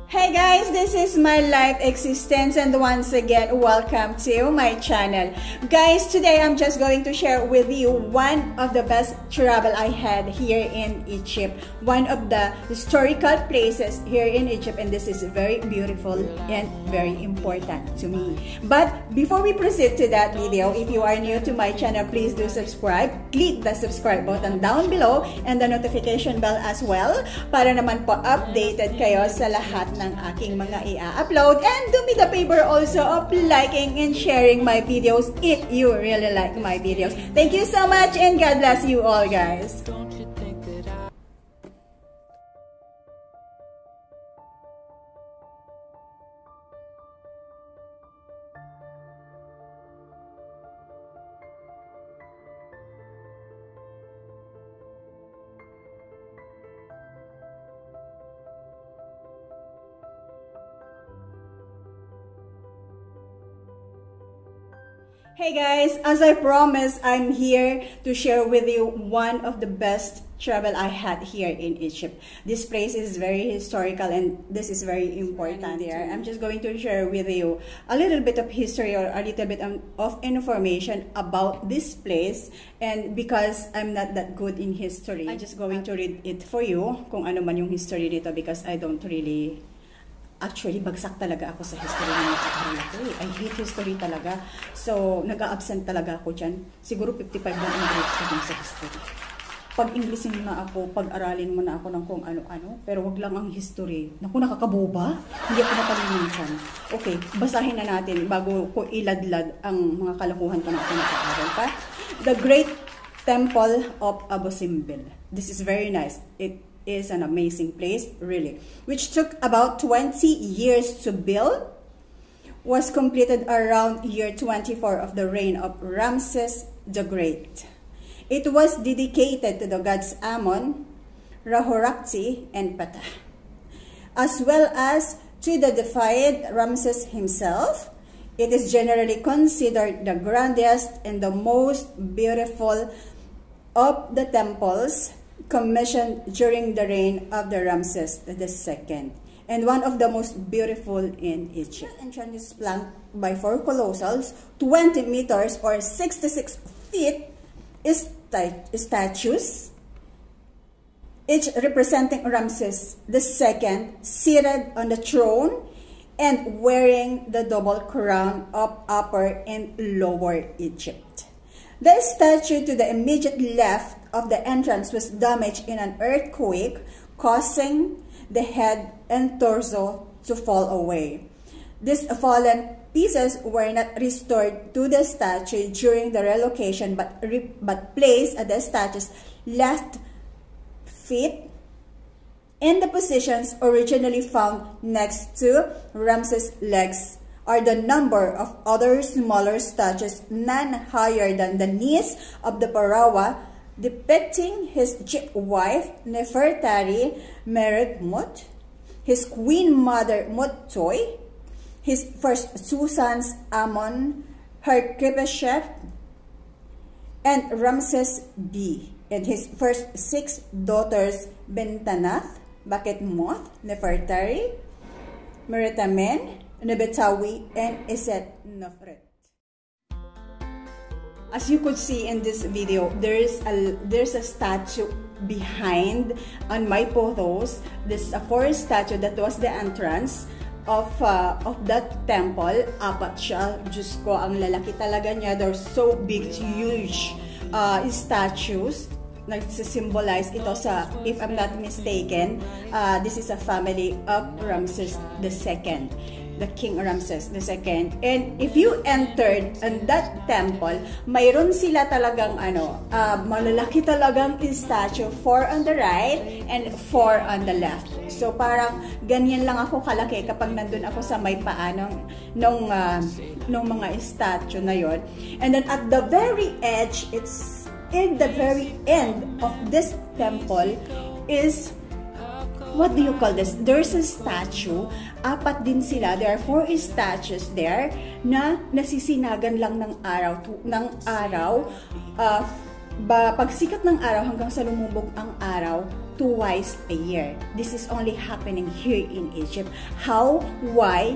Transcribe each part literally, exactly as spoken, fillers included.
Hey guys, this is my life existence and once again, welcome to my channel. Guys, today I'm just going to share with you one of the best travel I had here in Egypt. One of the historical places here in Egypt, and this is very beautiful and very important to me. But before we proceed to that video, if you are new to my channel, please do subscribe. Click the subscribe button down below and the notification bell as well para naman po updated kayo sa lahat ng aking mga i-upload, and do me the favor also of liking and sharing my videos if you really like my videos. Thank you so much and God bless you all, guys. Hey guys, as I promised, I'm here to share with you one of the best travel I had here in Egypt. This place is very historical and this is very important there. I'm just going to share with you a little bit of history or a little bit of information about this place, and because I'm not that good in history, I'm just going to read it for you kung ano man yung history dito, because I don't really Actually, bagsak talaga ako sa history ng pag-aaral ako eh. I hate history talaga. So, nag-a-absent talaga ako dyan. Siguro fifty-five na ang grades ko dun sa history. Pag-Englishin mo na ako, pag-aralin mo na ako ng kung ano-ano, pero wag lang ang history. Naku, nakakaboba. Hindi ako nakalimutan. Okay, basahin na natin bago ko iladlad ang mga kalokohan ko na ako nag-aaral pa. The Great Temple of Abu Simbel. This is very nice. It is an amazing place, really, which took about twenty years to build, was completed around year twenty-four of the reign of Ramses the Great. It was dedicated to the gods Ammon, Ra-Horakhti, and Ptah, as well as to the deified Ramses himself. It is generally considered the grandest and the most beautiful of the temples commissioned during the reign of the Ramses the Second, and one of the most beautiful in Egypt. The entrance is flanked by four colossals, twenty meters or sixty-six feet, is statues, each representing Ramses the Second seated on the throne and wearing the double crown of Upper and Lower Egypt. The statue to the immediate left of the entrance was damaged in an earthquake, causing the head and torso to fall away. These fallen pieces were not restored to the statue during the relocation, but, re but placed at the statue's left feet in the positions originally found next to Ramses' legs. Are the number of other smaller statues, none higher than the knees of the pharaoh, depicting his chief wife Nefertari Meretmut, his queen mother Muttoy, his first two sons Ammon, Harkhepeshep, and Ramses B, and his first six daughters Bentanath, Baketmoth, Nefertari, Meretamen, Nebetawi, and Iset Nofret. As you could see in this video, there's a there's a statue behind on my photos. This is a forest statue that was the entrance of uh, of that temple. Apat siya. Diyos ko, ang lalaki talaga niya. They're so big, huge uh, statues. Nagsisymbolize ito sa, if I'm not mistaken, uh, this is a family of Ramses the Second. The King Ramses the Second. And if you entered in that temple, mayroon sila talagang ano, uh, malalaki talagang statue, four on the right and four on the left. So parang ganyan lang ako kalaki kapag nandun ako sa may paa ng, nung, uh, nung mga statue na yon. And then at the very edge, it's in the very end of this temple is, what do you call this? There's a statue. Apat din sila. There are four statues there na nasisinagan lang ng araw. Ng araw. Uh, ba, pagsikat ng araw hanggang sa lumubog ang araw, twice a year. This is only happening here in Egypt. How? Why?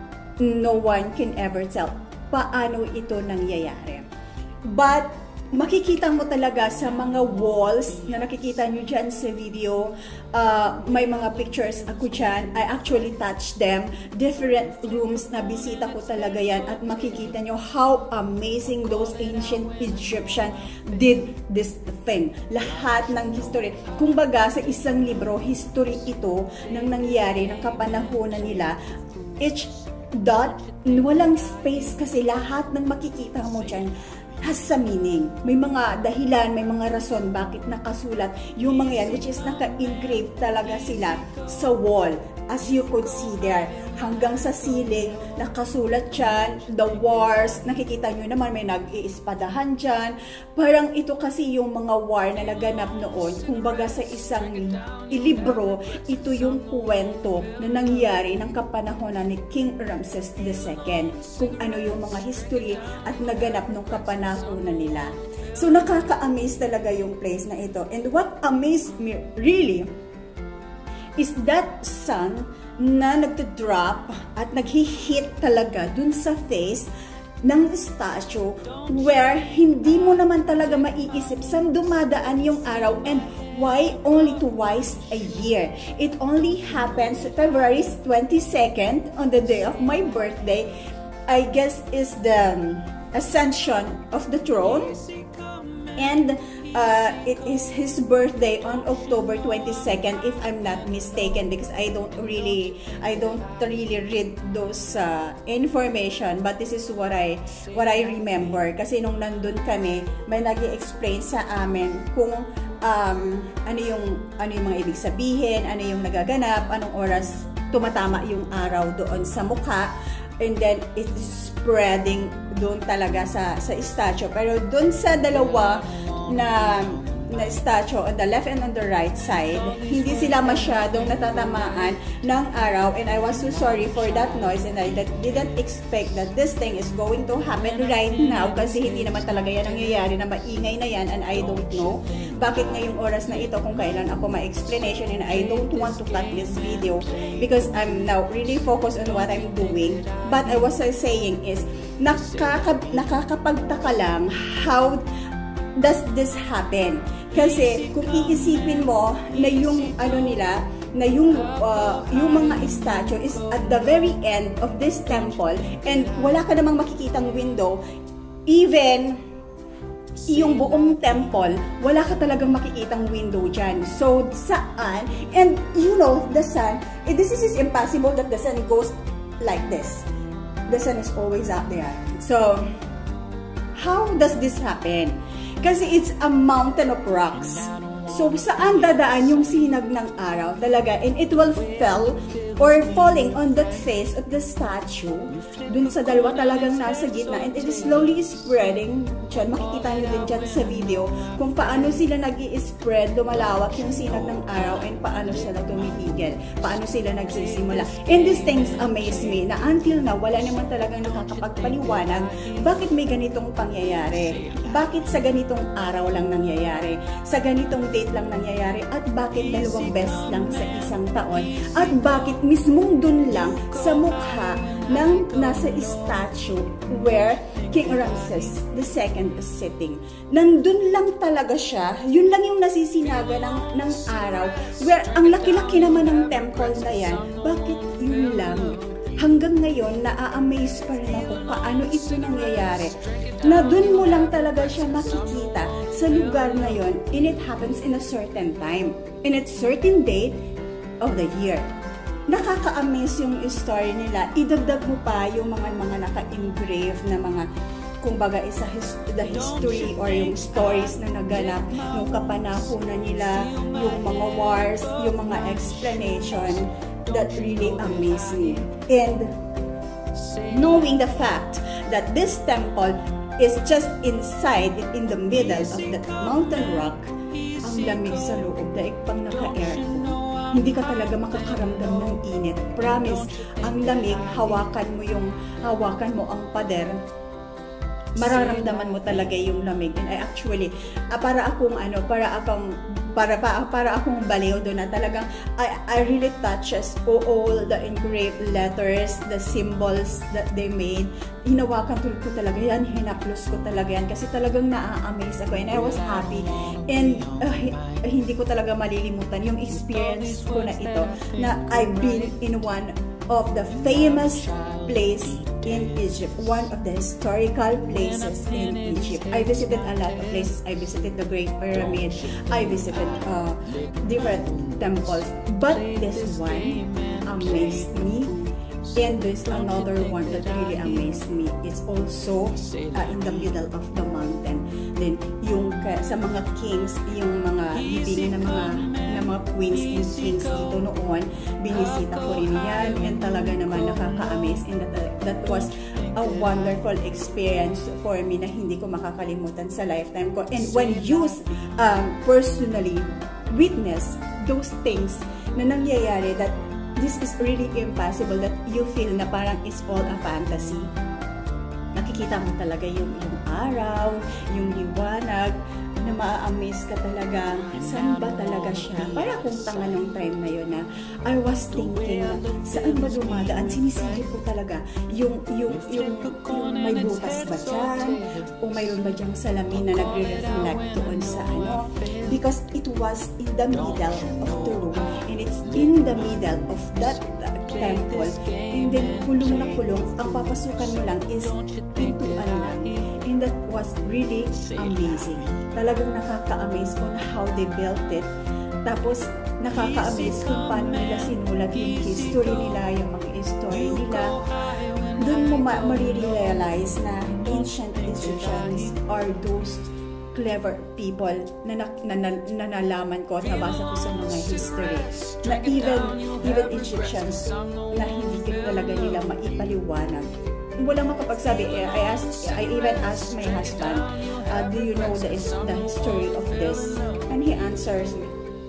No one can ever tell paano ito nangyayari. But makikita mo talaga sa mga walls na nakikita nyo dyan sa video, uh, may mga pictures ako dyan. I actually touched them. Different rooms na bisita ko talaga yan, at makikita nyo how amazing those ancient Egyptians did this thing. Lahat ng history. Kumbaga sa isang libro, history ito ng nangyari ng kapanahonan nila. Each dot, walang space kasi lahat ng makikita mo dyan has a meaning. May mga dahilan, may mga rason bakit nakasulat yung mga yan, which is naka-engrave talaga sila sa wall. As you could see there, hanggang sa ceiling, nakasulat dyan, the wars, nakikita nyo naman may nag-iispadahan dyan. Parang ito kasi yung mga war na naganap noon, kumbaga sa isang libro, ito yung kwento na nangyari ng kapanahonan ni King Ramses the Second, kung ano yung mga history at naganap nung kapanahonan nila. So nakaka-amaze talaga yung place na ito. And what amazed me really is that sun na nagda-drop at nag-hit talaga dun sa face ng statue, where hindi mo naman talaga maiisip saan dumadaan yung araw, and why only twice a year. It only happens February twenty-second, on the day of my birthday. I guess is the ascension of the throne, and uh, it is his birthday on October twenty-second, if I'm not mistaken, because I don't really I don't really read those uh, information, but this is what I what I remember. Kasi nung nandun kami, may nag-i-explain sa amin kung um, ano yung ano yung mga ibig sabihin, ano yung nagaganap, anong oras tumatama yung araw doon sa mukha. And then it is spreading doon talaga sa sa statue. Pero doon sa dalawa na na statue on the left and on the right side, hindi sila masyadong natatamaan ng araw, and I was so sorry for that noise, and I that didn't expect that this thing is going to happen right now, kasi hindi naman talaga yan nangyayari na maingay na yan, and I don't know bakit ngayong oras na ito kung kailan ako ma-explanation, and I don't want to cut this video because I'm now really focused on what I'm doing. But I was saying is, nakaka nakakapagtaka lang how does this happen? Kasi kung iisipin mo na yung ano nila, na yung uh, yung mga statue is at the very end of this temple, and wala ka namang makikitang window, even yung buong temple, wala ka talagang makikitang window dyan. So, saan? And you know, the sun, eh, this is impossible that the sun goes like this. The sun is always out there. So, how does this happen? Kasi it's a mountain of rocks. So, saan dadaan yung sinag ng araw talaga? And it will fall or falling on the face of the statue. Dun sa dalawa talagang nasa gitna. And it is slowly spreading. Diyan, makikita nyo din dyan sa video kung paano sila nag-i-spread, lumalawak yung sinag ng araw, and paano sila tumitigil. Paano sila nagsisimula. And these things amaze me na until now, wala naman talagang nakakapagpaliwanag bakit may ganitong pangyayari. Bakit sa ganitong araw lang nangyayari? Sa ganitong date lang nangyayari? At bakit dalawang beses lang sa isang taon? At bakit mismong dun lang sa mukha ng nasa statue where King Ramses the Second is sitting? Nandun lang talaga siya. Yun lang yung nasisinaga ng, ng araw. Where ang laki-laki naman ng temple na yan. Bakit yun lang? Hanggang ngayon, na-amaze pa rin ako paano ito nangyayari. Na dun mo lang talaga siya makikita sa lugar na yon, and it happens in a certain time, in a certain date of the year. Nakaka-amaze yung story nila. Idagdag mo pa yung mga mga naka-engrave na mga, kumbaga, isa his, the history or yung stories na naganap, yung kapanahonan nila, yung mga wars, yung mga explanation, that really amazed me. And knowing the fact that this temple is just inside, in the middle of that mountain rock, ang lamig sa loob, daig pang naka-aircon. Hindi ka talaga makakaramdam ng init. Promise, ang lamig, hawakan mo yung, hawakan mo ang pader, mararamdaman mo talaga yung lamig. And I actually, uh, para akong ano, para akong para pa para akong baliw doon na talagang I, I really touches all, all the engraved letters, the symbols that they made. Hinawakan ko talaga yan, hinaplos ko talaga yan kasi talagang na-amaze ako and I was happy. And uh, hindi ko talaga malilimutan yung experience ko na ito na I've been in one of the famous place in Egypt, one of the historical places in Egypt. I visited a lot of places. I visited the Great Pyramid. I visited uh, different temples. But this one amazed me. And there's another one that really amazed me. It's also uh, in the middle of the mountain. Then yung uh, sa mga kings, yung mga libingan ng mga ng mga queens and kings dito noon, binisita ko rin yan and talaga naman nakaka-amaze, and that, that was a wonderful experience for me na hindi ko makakalimutan sa lifetime ko. And when you um, personally witness those things na nangyayari, that this is really impossible, that you feel na parang it's all a fantasy. Nakikita mo talaga yung, yung araw, yung liwanag, na ma-amaze ka talaga, saan ba talaga siya? Para akong tanga nung time na yun na I was thinking, saan ba dumadaan? Sinisilip ko talaga yung, yung, yung, yung may butas ba dyan? O mayroon ba dyang salamin na nagre-reflect doon sa ano? Because it was in the middle of the room, and it's in the middle of that temple, and then kulong na kulong, ang papasukan mo lang is pintuan lang. And that was really amazing. Talagang nakaka-amaze kung how they built it. Tapos, nakaka-amaze kung paano nila sinulat yung history nila, yung mga history nila. Doon mo ma-realize na ancient Egyptians are those clever people na, na, na, na nalaman ko at nabasa ko sa mga history. Na even, even Egyptians na hindi talaga nila maipaliwanag. Wala makapagsabi. I asked, I even asked my husband, uh, do you know the, the history of this? And he answers me.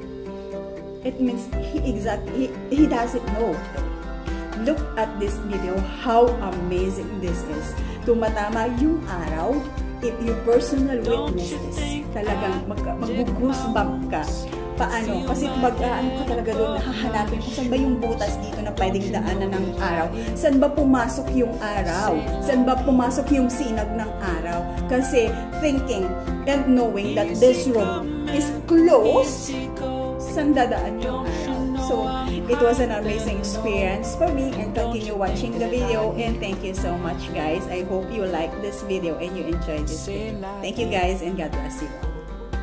It means he exactly, he, he doesn't know. Look at this video, how amazing this is. Tumatama yung araw, if you personal witness this, talagang mag, mag-goosebump ka. Paano? Kasi mag-ano ka talaga doon, hahanapin kung saan ba yung butas dito na pwedeng daanan ng araw. Saan ba pumasok yung araw? Saan ba pumasok yung sinag ng araw? Kasi thinking and knowing that this room is closed, saan dadaan yung araw? So, it was an amazing experience for me, and continue watching the video, and thank you so much guys. I hope you like this video and you enjoyed this video. Thank you guys, and God bless you all.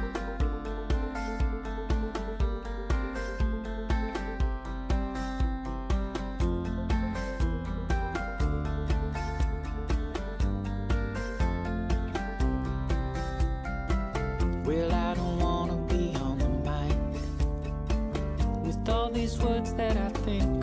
Well, I don't wanna be on the mic with all these words that I think